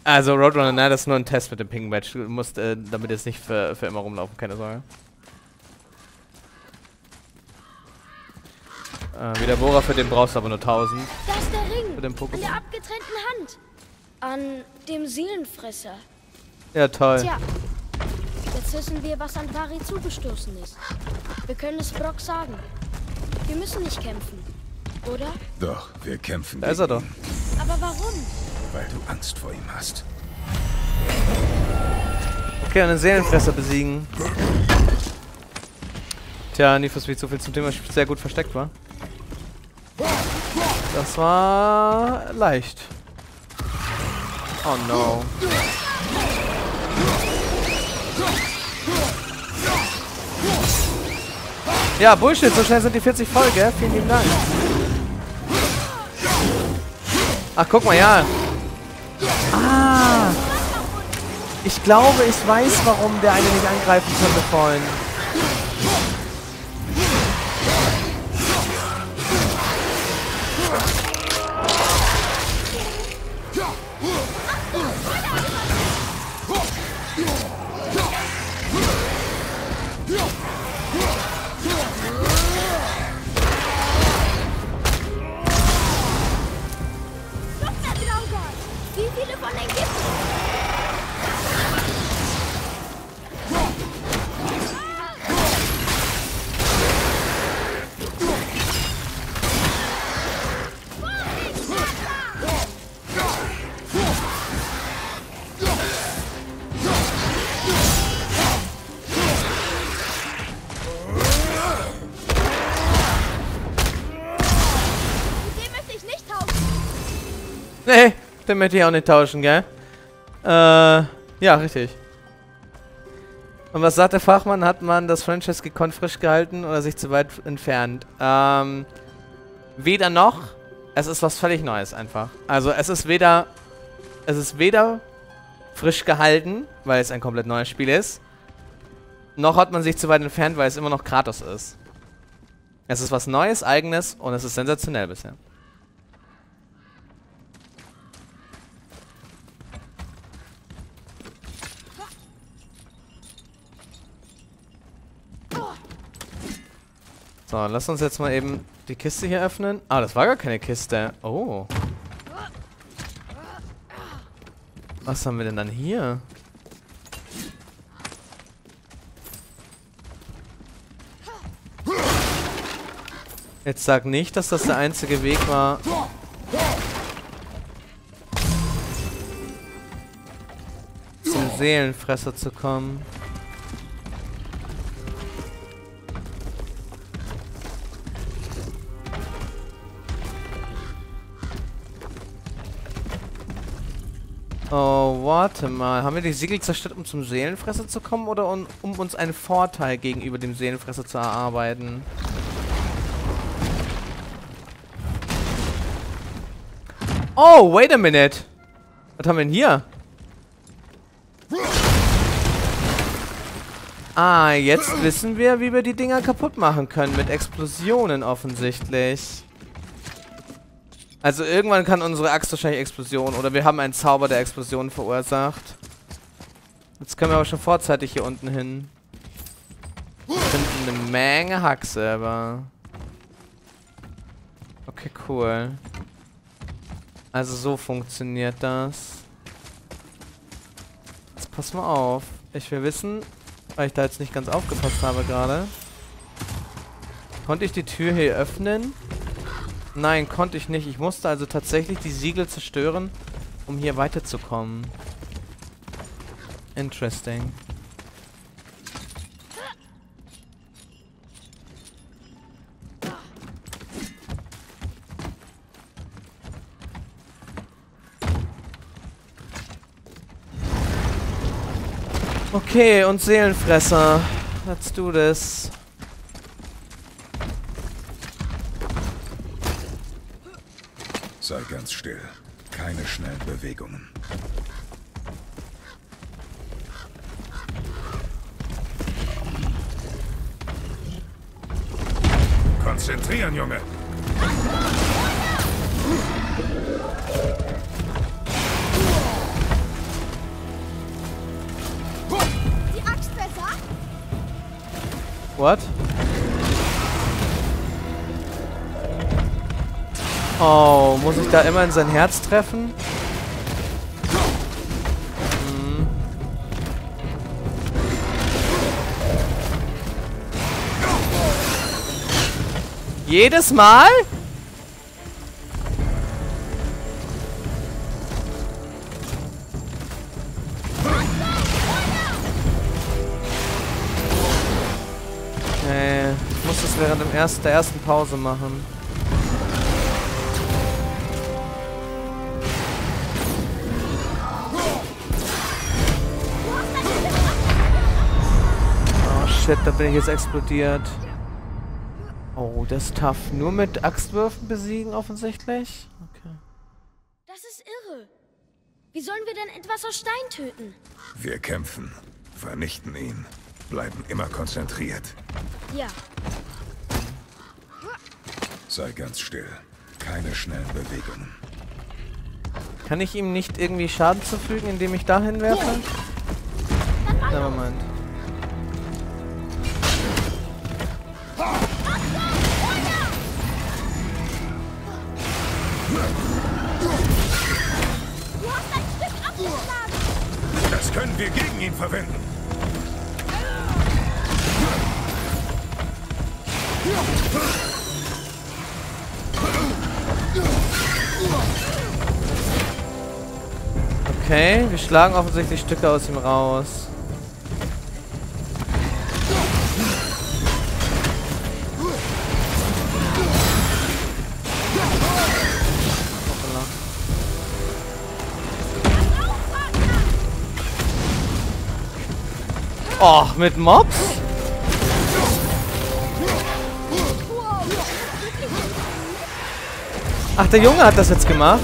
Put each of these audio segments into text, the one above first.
Also Roadrunner, nein, das ist nur ein Test mit dem Ping Badge. Du musst damit jetzt nicht für immer rumlaufen, keine Sorge. Wie der Bohrer, für den brauchst du aber nur 1000. Da ist der Ring. Für den An Pokémon. der abgetrennten Hand. An dem Seelenfresser. Ja, toll. Tja, jetzt wissen wir, was an Vari zugestoßen ist. Wir können es Brock sagen. Wir müssen nicht kämpfen, oder? Doch, wir kämpfen. Da ist er doch. Aber warum? Weil du Angst vor ihm hast. Okay, einen Seelenfresser besiegen. Tja, Need for Speed, so viel zum Thema, sehr gut versteckt war. Das war leicht. Oh no. Ja, Bullshit, so schnell sind die 40 voll, gell? Vielen lieben Dank. Ach, guck mal, ja. Ah. Ich glaube, ich weiß, warum der eine nicht angreifen konnte vorhin. Wie viele von den gibt es? Den möchte ich nicht tauschen. Nee, den möchte ich auch nicht tauschen, gell? Ja, richtig. Und was sagt der Fachmann? Hat man das Franchise gekonnt frisch gehalten oder sich zu weit entfernt? Weder noch. Es ist was völlig Neues einfach. Also es ist weder frisch gehalten, weil es ein komplett neues Spiel ist, noch hat man sich zu weit entfernt, weil es immer noch Kratos ist. Es ist was Neues, Eigenes und es ist sensationell bisher. So, lass uns jetzt mal eben die Kiste hier öffnen. Ah, das war gar keine Kiste. Oh. Was haben wir denn dann hier? Jetzt sag nicht, dass das der einzige Weg war. Zum Seelenfresser zu kommen. Oh, warte mal. Haben wir die Siegel zerstört, um zum Seelenfresser zu kommen oder um uns einen Vorteil gegenüber dem Seelenfresser zu erarbeiten? Oh, wait a minute. Was haben wir denn hier? Ah, jetzt wissen wir, wie wir die Dinger kaputt machen können. Mit Explosionen offensichtlich. Also irgendwann kann unsere Axt wahrscheinlich Explosionen. Oder wir haben einen Zauber, der Explosionen verursacht. Jetzt können wir aber schon vorzeitig hier unten hin. Wir finden eine Menge Hacksilber. Okay, cool. Also so funktioniert das. Jetzt pass mal auf. Ich will wissen, weil ich da jetzt nicht ganz aufgepasst habe gerade. Konnte ich die Tür hier öffnen? Nein, konnte ich nicht. Ich musste also tatsächlich die Siegel zerstören, um hier weiterzukommen. Interesting. Okay, und Seelenfresser. Let's do this. Sei ganz still. Keine schnellen Bewegungen. Konzentrieren, Junge! What? Oh, muss ich da immer in sein Herz treffen? Hm. Jedes Mal? Nee, ich muss das während der ersten Pause machen. Oh shit, da bin ich jetzt explodiert. Oh, das ist tough. Nur mit Axtwürfen besiegen offensichtlich? Okay. Das ist irre. Wie sollen wir denn etwas aus Stein töten? Wir kämpfen, vernichten ihn, bleiben immer konzentriert. Ja. Sei ganz still. Keine schnellen Bewegungen. Kann ich ihm nicht irgendwie Schaden zufügen, indem ich dahin werfe? Na, Moment. Du hast ein Stück abgeschlagen. Das können wir gegen ihn verwenden. Okay, wir schlagen offensichtlich Stücke aus ihm raus. Oh, mit Mobs? Ach, der Junge hat das jetzt gemacht.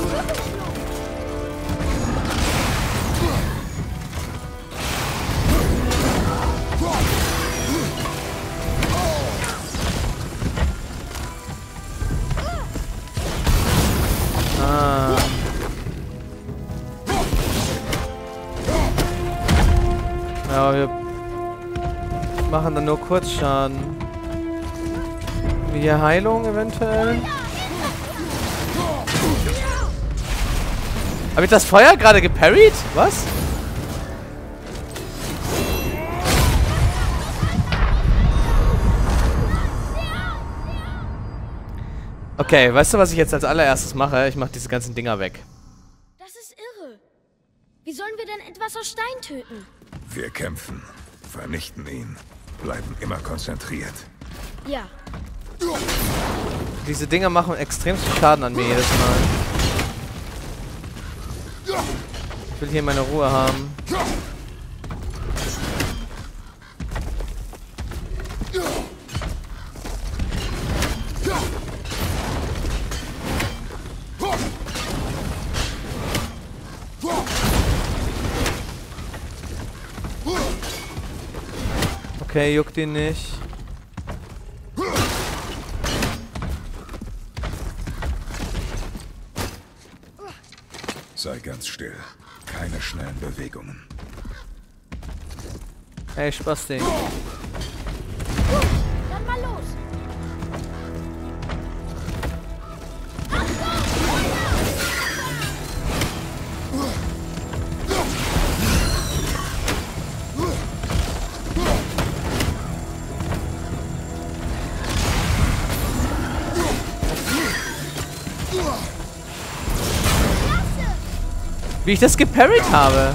Ah. Ja, aber wir machen dann nur Kurzschaden. Hier Heilung eventuell. Habe ich das Feuer gerade geparried? Was? Okay, weißt du, was ich jetzt als allererstes mache? Ich mache diese ganzen Dinger weg. Das ist irre. Wie sollen wir denn etwas aus Stein töten? Wir kämpfen, vernichten ihn, bleiben immer konzentriert. Ja. Diese Dinger machen extrem viel Schaden an mir jedes Mal. Ich will hier meine Ruhe haben. Okay, juckt ihn nicht. Sei ganz still. Keine schnellen Bewegungen. Hey, Spasti. Dann mal los. Wie ich das geparried habe.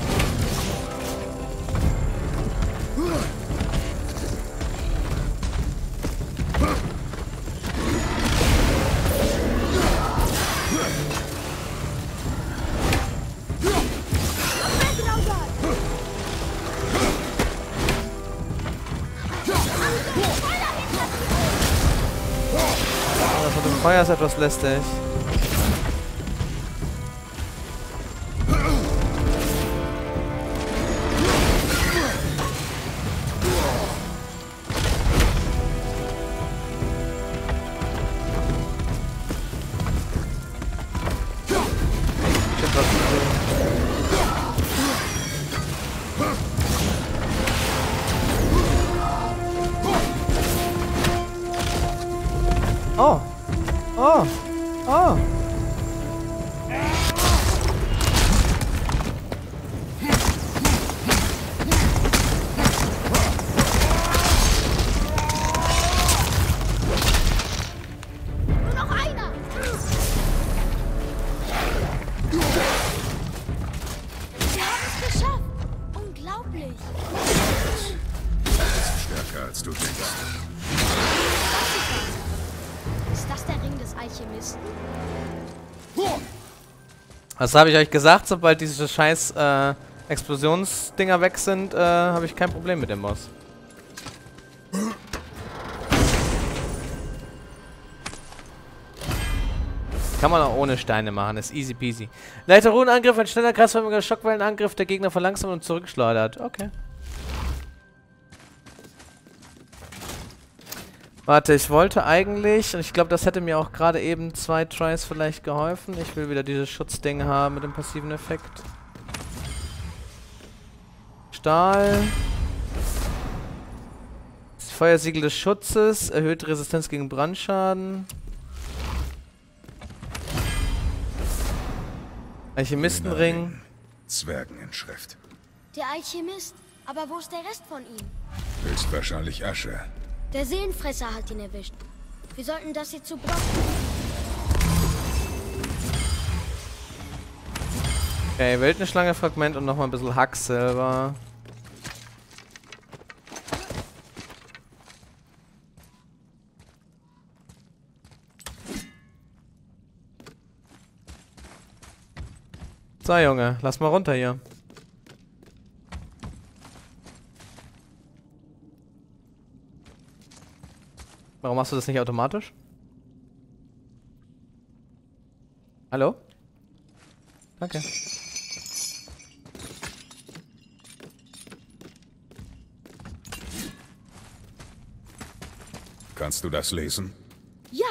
Das von dem Feuer ist etwas lästig. Oh. Oh. Oh. Nur noch einer! Wir haben es geschafft! Unglaublich! Stärker als du denkst. Ist das der Ring des Alchemisten? Was habe ich euch gesagt? Sobald diese scheiß Explosionsdinger weg sind, habe ich kein Problem mit dem Boss. Kann man auch ohne Steine machen, ist easy peasy. Leichter Runenangriff, ein schneller, kreisförmiger Schockwellenangriff, der Gegner verlangsamt und zurückschleudert. Okay. Warte, ich wollte eigentlich, und ich glaube, das hätte mir auch gerade eben 2 Tries vielleicht geholfen. Ich will wieder dieses Schutzding haben mit dem passiven Effekt. Stahl. Das Feuersiegel des Schutzes, erhöht Resistenz gegen Brandschaden. Alchemistenring. Zwergeninschrift. Der Alchemist. Aber wo ist der Rest von ihm? Höchstwahrscheinlich Asche. Der Seelenfresser hat ihn erwischt. Wir sollten das hier zu Brock. Okay, Wildnisschlange Fragment und nochmal ein bisschen Hacksilber. So, Junge, lass mal runter hier. Warum machst du das nicht automatisch? Hallo? Danke. Kannst du das lesen? Ja!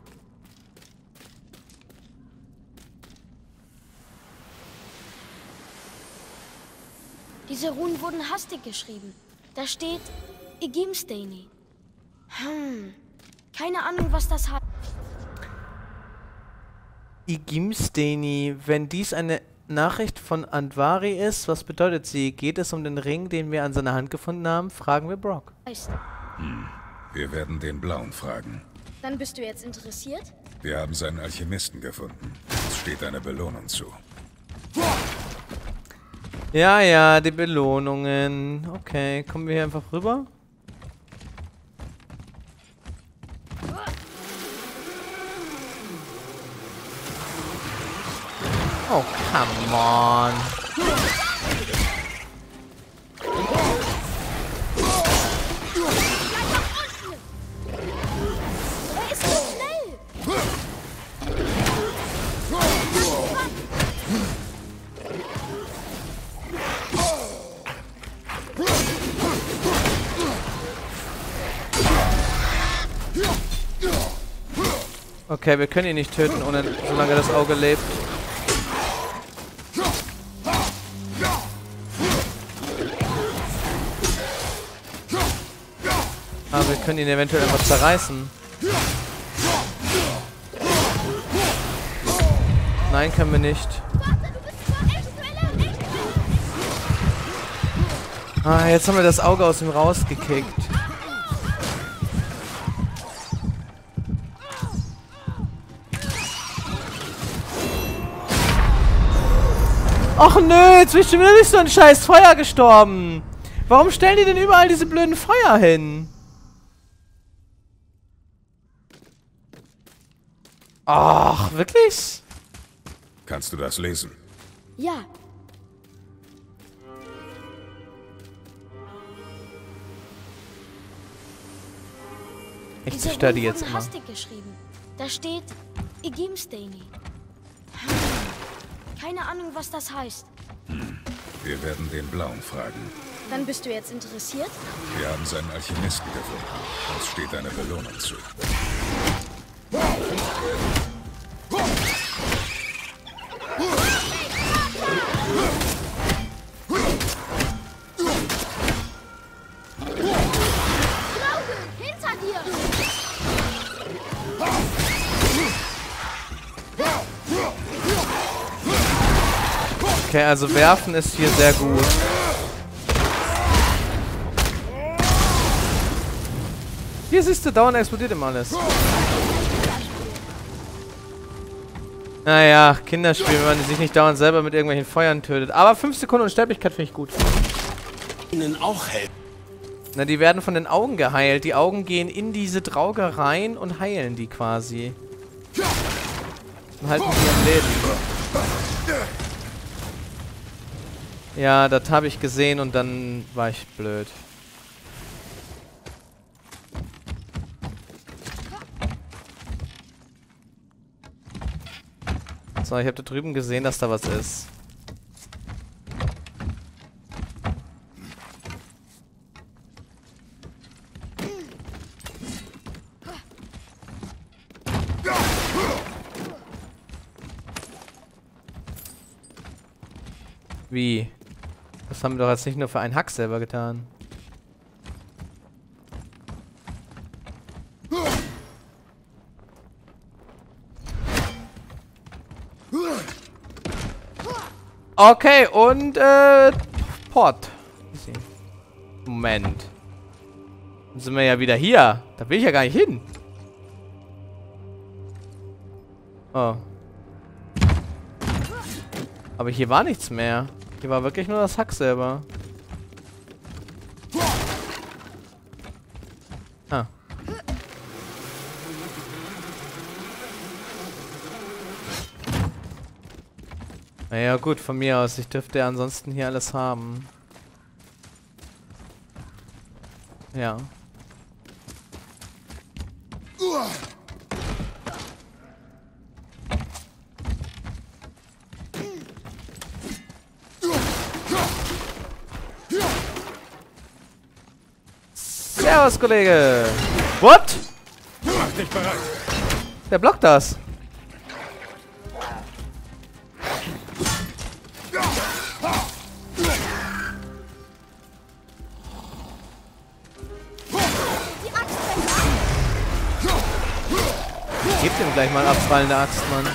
Diese Runen wurden hastig geschrieben. Da steht Igimsteini. Keine Ahnung, was das heißt. Igimsteini, wenn dies eine Nachricht von Andvari ist, was bedeutet sie? Geht es um den Ring, den wir an seiner Hand gefunden haben? Fragen wir Brock. Wir werden den Blauen fragen. Dann bist du jetzt interessiert? Wir haben seinen Alchemisten gefunden. Es steht eine Belohnung zu. Ja, ja, die Belohnungen. Okay, kommen wir hier einfach rüber? Oh, come on. Er ist so schnell! Okay, wir können ihn nicht töten, ohne, solange das Auge lebt. Aber wir können ihn eventuell einfach zerreißen. Nein, können wir nicht. Ah, jetzt haben wir das Auge aus ihm rausgekickt. Och nö, jetzt bin ich schon wieder nicht so ein scheiß Feuer gestorben. Warum stellen die denn überall diese blöden Feuer hin? Ach, wirklich? Kannst du das lesen? Ja. Ich zerstöre die jetzt wurden immer. hastig geschrieben. Da steht Igimsteini. Keine Ahnung, was das heißt. Wir werden den Blauen fragen. Dann bist du jetzt interessiert? Wir haben seinen Alchemisten gefunden. Uns steht eine Belohnung zu. Hinter dir! Okay, also werfen ist hier sehr gut. Hier siehst du, dauernd explodiert immer alles. Naja, Kinderspiel, wenn man sich nicht dauernd selber mit irgendwelchen Feuern tötet. Aber 5 Sekunden Unsterblichkeit finde ich gut. Ihnen auch helfen. Na, die werden von den Augen geheilt. Die Augen gehen in diese Drauge rein und heilen die quasi. Und halten die am Leben. Ja, das habe ich gesehen und dann war ich blöd. So, ich habe da drüben gesehen, dass da was ist. Wie? Das haben wir doch jetzt nicht nur für einen Hack selber getan. Okay, und Port. Moment. Dann sind wir ja wieder hier. Da will ich ja gar nicht hin. Oh. Aber hier war nichts mehr. Hier war wirklich nur das Hack selber. Ah. Naja gut, von mir aus. Ich dürfte ja ansonsten hier alles haben. Ja. Servus, Kollege! What? Mach dich bereit. Der blockt das. Gebt ihm gleich mal abfallende Axt, Mann.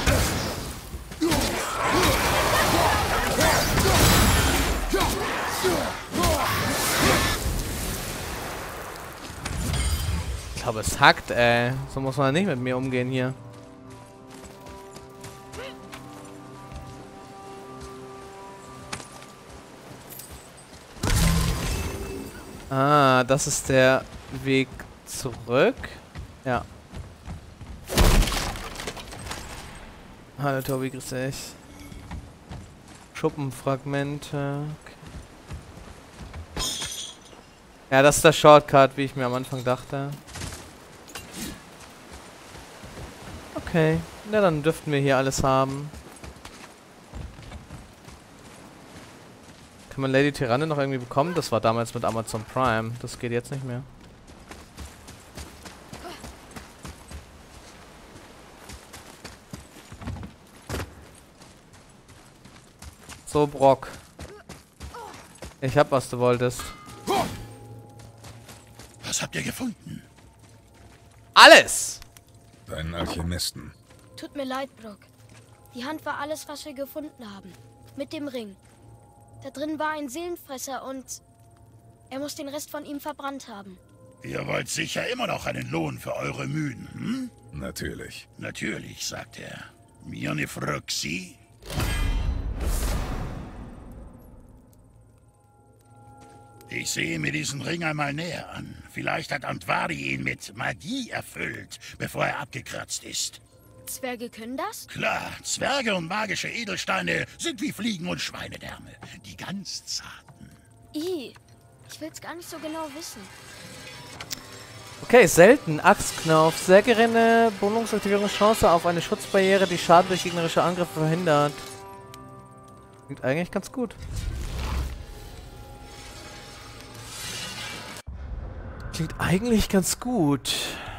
Ich glaube, es hackt, ey. So muss man nicht mit mir umgehen hier. Ah, das ist der Weg zurück. Ja. Hallo Tobi, grüß dich. Schuppenfragmente. Okay. Ja, das ist der Shortcut, wie ich mir am Anfang dachte. Okay, na dann dürften wir hier alles haben. Kann man Lady Tyranne noch irgendwie bekommen? Das war damals mit Amazon Prime. Das geht jetzt nicht mehr. So, Brock. Ich hab, was du wolltest. Was habt ihr gefunden? Alles! Deinen Alchemisten. Tut mir leid, Brock. Die Hand war alles, was wir gefunden haben. Mit dem Ring. Da drin war ein Seelenfresser und er muss den Rest von ihm verbrannt haben. Ihr wollt sicher immer noch einen Lohn für eure Mühen, hm? Natürlich. Natürlich, sagt er. Mione Froxy. Ich sehe mir diesen Ring einmal näher an. Vielleicht hat Andvari ihn mit Magie erfüllt, bevor er abgekratzt ist. Zwerge können das? Klar, Zwerge und magische Edelsteine sind wie Fliegen und Schweinedärme. Die ganz zarten. Ich will's gar nicht so genau wissen. Okay, selten. Axtknopf. Sehr geringe Bonusaktivierungschance auf eine Schutzbarriere, die Schaden durch gegnerische Angriffe verhindert. Klingt eigentlich ganz gut. Klingt eigentlich ganz gut.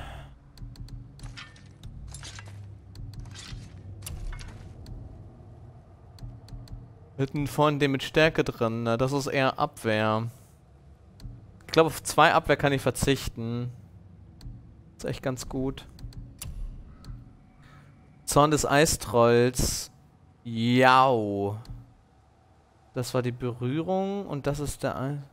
Mitten vorne den mit Stärke drin. Na, das ist eher Abwehr. Ich glaube, auf 2 Abwehr kann ich verzichten. Ist echt ganz gut. Zorn des Eistrolls. Jau. Das war die Berührung und das ist der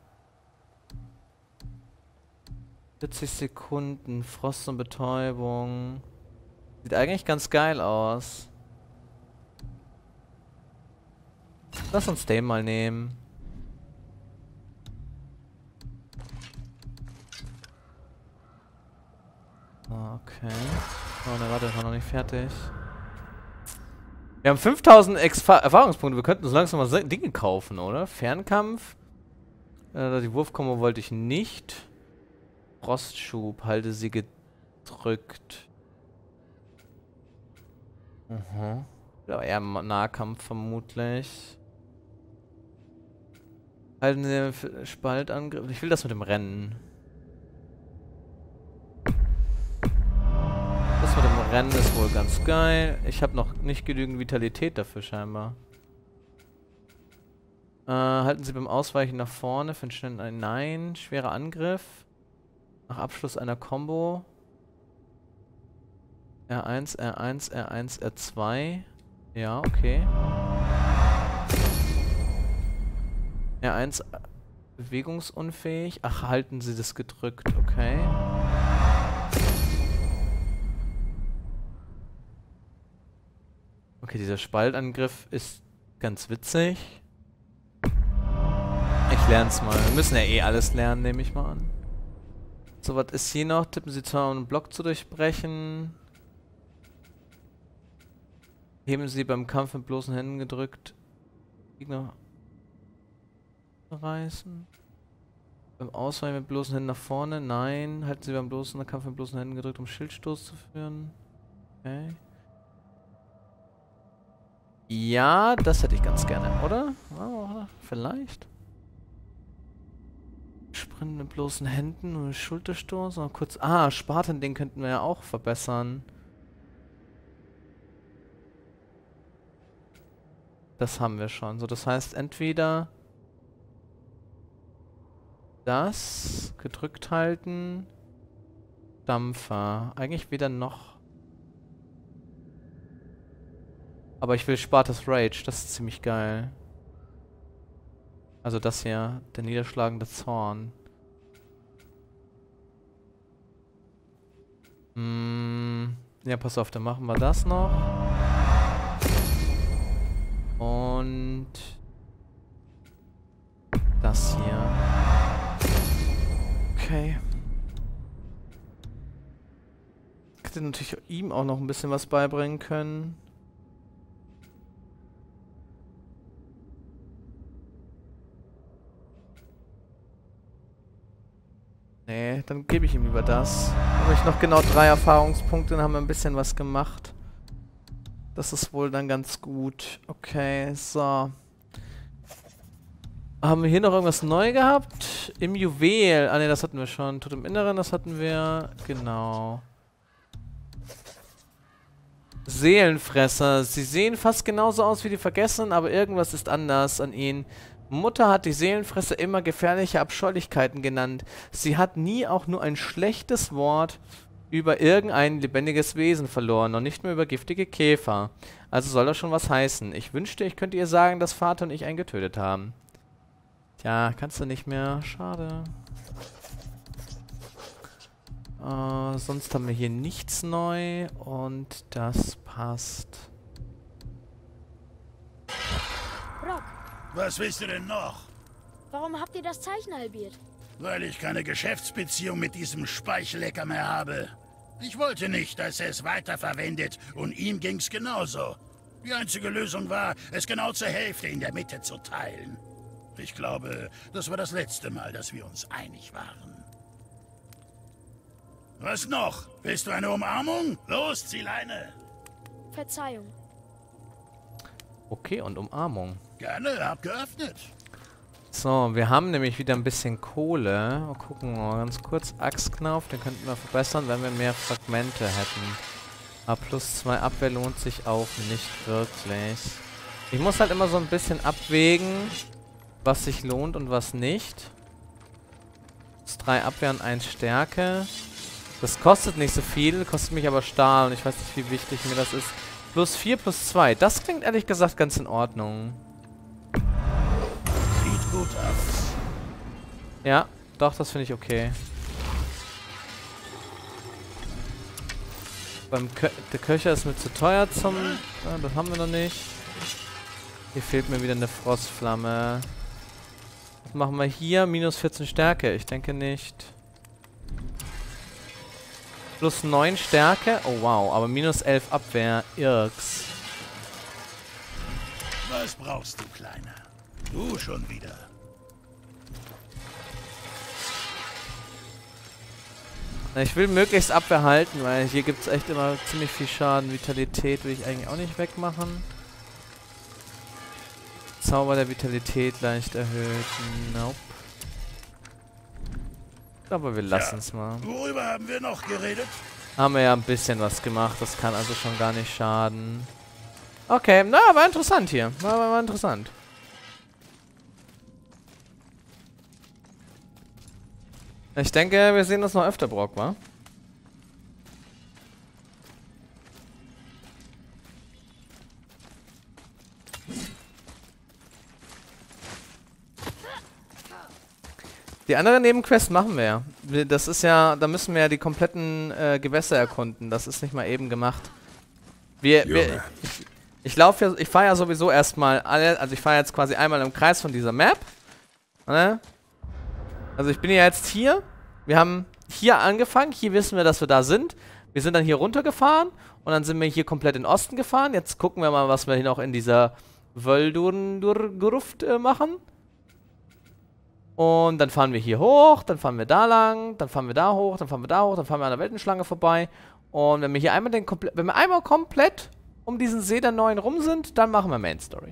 40 Sekunden, Frost und Betäubung. Sieht eigentlich ganz geil aus. Lass uns den mal nehmen. Okay. Oh ne, warte, ich war noch nicht fertig. Wir haben 5000 Erfahrungspunkte. Wir könnten so langsam mal Dinge kaufen, oder? Fernkampf. Die Wurfkombo wollte ich nicht. Frostschub. Halte sie gedrückt. Ja, eher Nahkampf vermutlich. Halten Sie Spaltangriff. Ich will das mit dem Rennen. Das mit dem Rennen ist wohl ganz geil. Ich habe noch nicht genügend Vitalität dafür scheinbar. Halten Sie beim Ausweichen nach vorne für einen schnellen Nein. Schwerer Angriff. Nach Abschluss einer Combo. R1, R1, R1, R2. Ja, okay. R1 bewegungsunfähig. Ach, halten Sie das gedrückt. Okay. Okay, dieser Spaltangriff ist ganz witzig. Ich lern's mal. Wir müssen ja eh alles lernen, nehme ich mal an. So, was ist hier noch? Tippen Sie zwar, um einen Block zu durchbrechen. Heben Sie beim Kampf mit bloßen Händen gedrückt. Gegner reißen. Beim Ausweichen mit bloßen Händen nach vorne. Nein. Halten Sie beim Kampf mit bloßen Händen gedrückt, um Schildstoß zu führen. Okay. Ja, das hätte ich ganz gerne, oder? Oh, vielleicht. Sprint mit bloßen Händen und Schulterstoß. Mal kurz. Ah, Spartan, den könnten wir ja auch verbessern. Das haben wir schon. So, das heißt entweder das gedrückt halten. Dampfer. Eigentlich weder noch. Aber ich will Spartas Rage, das ist ziemlich geil. Also das hier, der niederschlagende Zorn. Ja, pass auf, dann machen wir das noch. Und das hier. Okay. Ich hätte natürlich ihm auch noch ein bisschen was beibringen können. Nee, dann gebe ich ihm lieber das. Habe ich noch genau 3 Erfahrungspunkte, dann haben wir ein bisschen was gemacht. Das ist wohl dann ganz gut. Okay, so. Haben wir hier noch irgendwas neu gehabt? Im Juwel. Ah ne, das hatten wir schon. Tod im Inneren, das hatten wir. Genau. Seelenfresser. Sie sehen fast genauso aus wie die Vergessenen, aber irgendwas ist anders an ihnen. Mutter hat die Seelenfresser immer gefährliche Abscheulichkeiten genannt. Sie hat nie auch nur ein schlechtes Wort über irgendein lebendiges Wesen verloren und nicht mehr über giftige Käfer. Also soll das schon was heißen. Ich wünschte, ich könnte ihr sagen, dass Vater und ich einen getötet haben. Tja, kannst du nicht mehr. Schade. Sonst haben wir hier nichts neu und das passt. Brock, Was willst du denn noch? warum habt ihr das Zeichen halbiert? Weil ich keine Geschäftsbeziehung mit diesem Speichelecker mehr habe. Ich wollte nicht, dass er es weiterverwendet und ihm ging's genauso. Die einzige Lösung war, es genau zur Hälfte in der Mitte zu teilen. Ich glaube, das war das letzte Mal, dass wir uns einig waren. Was noch? Willst du eine Umarmung? Los, zieh Leine! Verzeihung. Okay, und Umarmung. Gerne, hab geöffnet. So, wir haben nämlich wieder ein bisschen Kohle. Mal gucken, mal ganz kurz. Axtknauf, den könnten wir verbessern, wenn wir mehr Fragmente hätten. Aber +2 Abwehr lohnt sich auch nicht wirklich. Ich muss halt immer so ein bisschen abwägen, was sich lohnt und was nicht. +3 Abwehr und 1 Stärke. Das kostet nicht so viel, kostet mich aber Stahl und ich weiß nicht, wie wichtig mir das ist. +4, +2. Das klingt ehrlich gesagt ganz in Ordnung. gut aus. Ja, doch, das finde ich okay. Der Köcher ist mir zu teuer zum... Ja, das haben wir noch nicht. Hier fehlt mir wieder eine Frostflamme. Was machen wir hier? Minus 14 Stärke. Ich denke nicht. Plus 9 Stärke. Oh wow, aber minus 11 Abwehr. Irks. Was brauchst du, Kleiner? Du schon wieder. Ich will möglichst Abwehr halten, weil hier gibt es echt immer ziemlich viel Schaden. Vitalität will ich eigentlich auch nicht wegmachen. Zauber der Vitalität leicht erhöht. Nope. Aber wir lassen es mal. Worüber haben wir noch geredet? Haben wir ja ein bisschen was gemacht. Das kann also schon gar nicht schaden. Okay, na, war interessant hier. War interessant. Ich denke, wir sehen uns noch öfter, Brock, wa? Die andere Nebenquest machen wir ja. Das ist ja, da müssen wir ja die kompletten Gewässer erkunden. Das ist nicht mal eben gemacht. Ich fahre ja sowieso erstmal alle, also ich fahre jetzt quasi einmal im Kreis von dieser Map. Ne? Also ich bin ja jetzt hier. Wir haben hier angefangen. Hier wissen wir, dass wir da sind. Wir sind dann hier runtergefahren. Und dann sind wir hier komplett in den Osten gefahren. Jetzt gucken wir mal, was wir hier noch in dieser Wöldurngruft machen. Und dann fahren wir hier hoch. Dann fahren wir da lang. Dann fahren wir da hoch. Dann fahren wir da hoch. Dann fahren wir an der Weltenschlange vorbei. Und wenn wir hier einmal wenn wir einmal komplett um diesen See der Neuen rum sind, dann machen wir Main Story.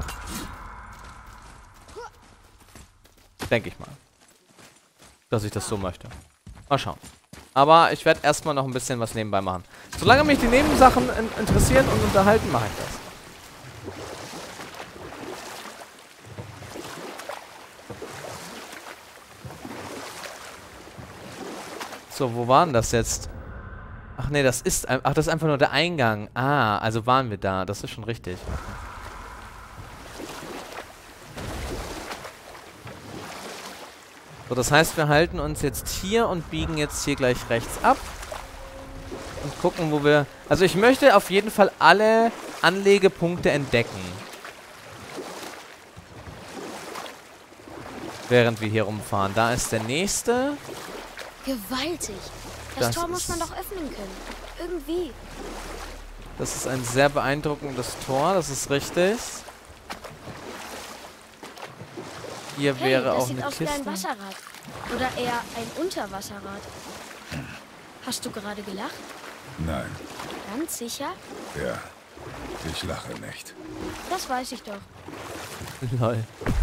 Denke ich mal. Dass ich das so möchte. Mal schauen. Aber ich werde erstmal noch ein bisschen was nebenbei machen. Solange mich die Nebensachen interessieren und unterhalten, mache ich das. So, wo waren das jetzt? Ach nee, das ist einfach nur der Eingang. Ah, also waren wir da. Das ist schon richtig. So, das heißt, wir halten uns jetzt hier und biegen jetzt hier gleich rechts ab. Und gucken, wo wir... Also ich möchte auf jeden Fall alle Anlegepunkte entdecken. Während wir hier rumfahren. Da ist der nächste. Gewaltig. Das Tor muss man doch öffnen können. Irgendwie. Das ist ein sehr beeindruckendes Tor. Das ist richtig. Hier wäre auch eine Kiste. Das sieht aus wie ein Wasserrad. Oder eher ein Unterwasserrad. Hast du gerade gelacht? Nein. Ganz sicher? Ja. Ich lache nicht. Das weiß ich doch. Lol.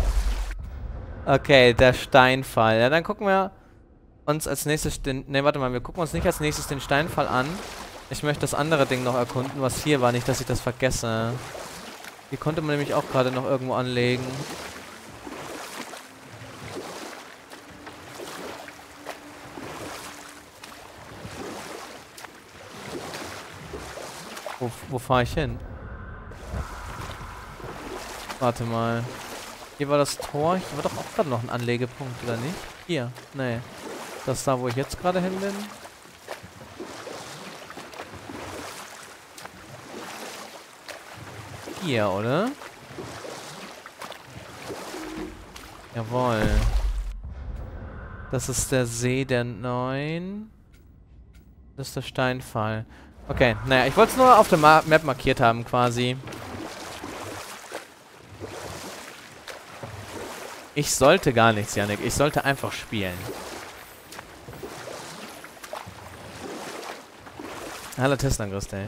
Okay, der Steinfall. Ja, dann gucken wir uns als nächstes den... Ne, warte mal, wir gucken uns nicht als nächstes den Steinfall an. Ich möchte das andere Ding noch erkunden, was hier war. Nicht, dass ich das vergesse. Hier konnte man nämlich auch gerade noch irgendwo anlegen. Wo fahre ich hin? Warte mal. Hier war das Tor. Hier war doch auch gerade noch ein Anlegepunkt, oder nicht? Hier. Nee. Das ist da, wo ich jetzt gerade hin bin. Hier, oder? Jawohl. Das ist der See der Neuen. Das ist der Steinfall. Okay, naja, ich wollte es nur auf der Map markiert haben, quasi. Ich sollte gar nichts, Yannick. Ich sollte einfach spielen. Hallo Tesla, grüß dich.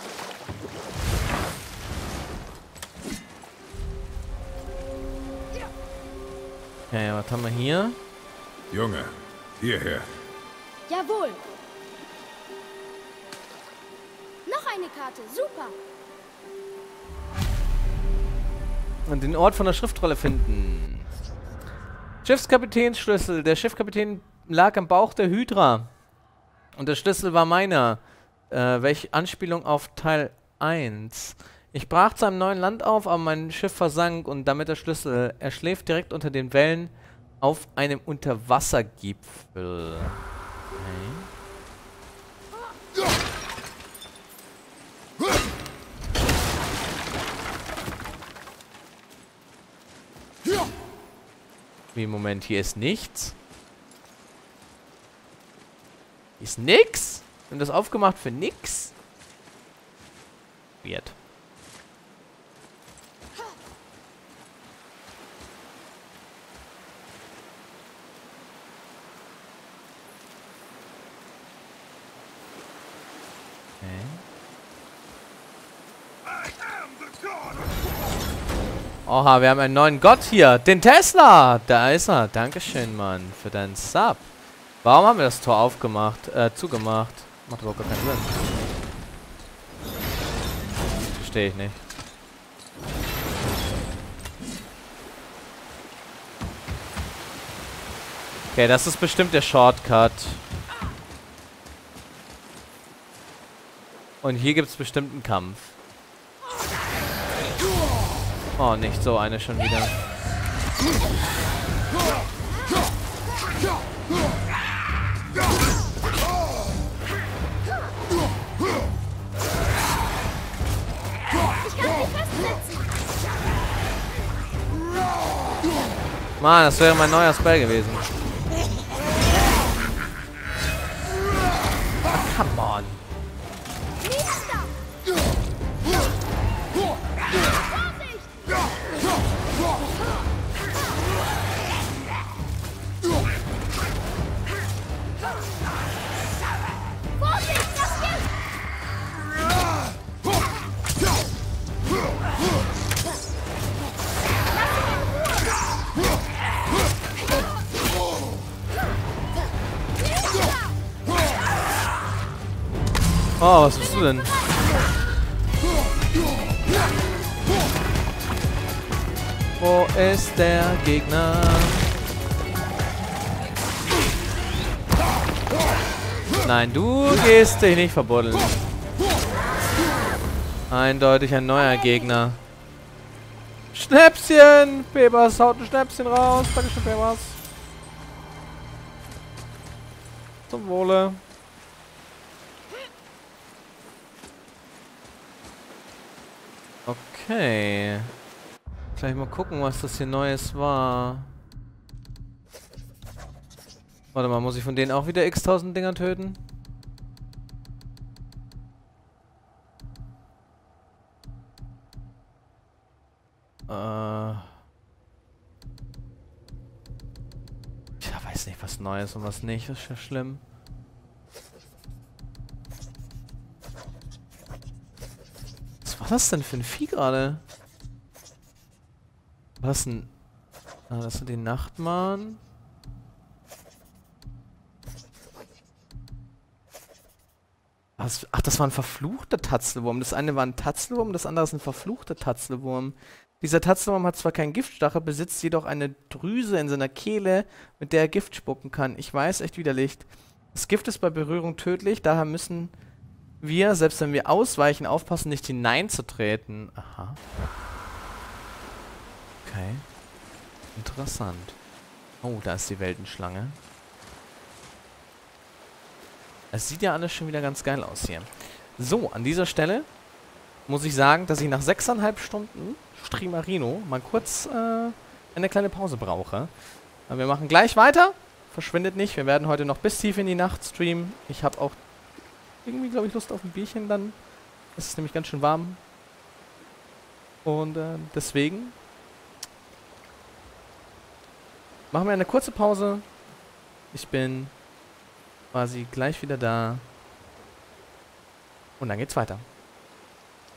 Okay, was haben wir hier? Junge, hierher. Jawohl. Noch eine Karte. Super. Und den Ort von der Schriftrolle finden. Schiffskapitänsschlüssel. Der Schiffskapitän lag am Bauch der Hydra. Und der Schlüssel war meiner. Welche Anspielung auf Teil 1? Ich brach zu einem neuen Land auf, aber mein Schiff versank und damit der Schlüssel. Er schläft direkt unter den Wellen auf einem Unterwassergipfel. Okay. Wie, Moment, hier ist nichts. Hier ist nix? Wir haben das aufgemacht für nix? Weird. Oha, wir haben einen neuen Gott hier. Den Tesla. Da ist er. Dankeschön, Mann, für deinen Sub. Warum haben wir das Tor aufgemacht? Zugemacht. Macht überhaupt gar keinen Sinn. Verstehe ich nicht. Okay, das ist bestimmt der Shortcut. Und hier gibt es bestimmt einen Kampf. Oh, nicht so eine schon wieder. Mann, das wäre mein neuer Spell gewesen. Ach, come on. Oh, was bist du denn? Wo ist der Gegner? Nein, du gehst dich nicht verbuddeln. Eindeutig ein neuer Gegner. Schnäpschen! Bebers haut ein Schnäpschen raus. Dankeschön, Bebers. Zum Wohle. Okay. Gleich mal gucken, was das hier Neues war. Warte mal, muss ich von denen auch wieder x-tausend Dinger töten? Ich weiß nicht, was Neues und was nicht. Das ist ja schlimm. Was war das denn für ein Vieh gerade? Was denn? Ah, das sind die Nachtmann. Was? Ach, das war ein verfluchter Tatzelwurm. Das eine war ein Tatzelwurm, das andere ist ein verfluchter Tatzelwurm. Dieser Tatzelwurm hat zwar keinen Giftstachel, besitzt jedoch eine Drüse in seiner Kehle, mit der er Gift spucken kann. Ich weiß, echt widerlich. Das Gift ist bei Berührung tödlich, daher müssen wir, selbst wenn wir ausweichen, aufpassen, nicht hineinzutreten. Aha. Okay. Interessant. Oh, da ist die Weltenschlange. Es sieht ja alles schon wieder ganz geil aus hier. So, an dieser Stelle muss ich sagen, dass ich nach 6,5 Stunden Streamerino mal kurz eine kleine Pause brauche. Aber wir machen gleich weiter. Verschwindet nicht. Wir werden heute noch bis tief in die Nacht streamen. Ich habe auch irgendwie, glaube ich, Lust auf ein Bierchen dann. Es ist nämlich ganz schön warm. Und deswegen machen wir eine kurze Pause. Ich bin quasi gleich wieder da. Und dann geht's weiter.